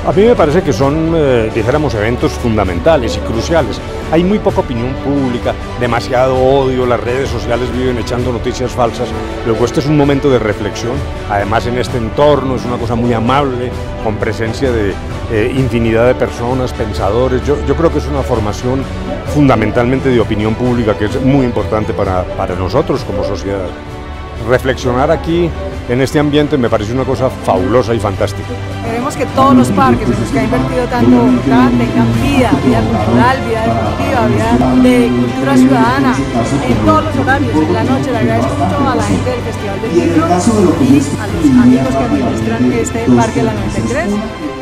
A mí me parece que son, dijéramos, eventos fundamentales y cruciales. Hay muy poca opinión pública, demasiado odio, las redes sociales viven echando noticias falsas. Luego este es un momento de reflexión, además en este entorno es una cosa muy amable, con presencia de infinidad de personas, pensadores. Yo creo que es una formación fundamentalmente de opinión pública que es muy importante para nosotros como sociedad. Reflexionar aquí en este ambiente me parece una cosa fabulosa y fantástica. Queremos que todos los parques en los que ha invertido tanto Bogotá tengan vida cultural, vida deportiva, vida de cultura ciudadana, en todos los horarios, en la noche. Le agradezco mucho a la gente del Festival del Libro y a los amigos que administran este parque de la 93.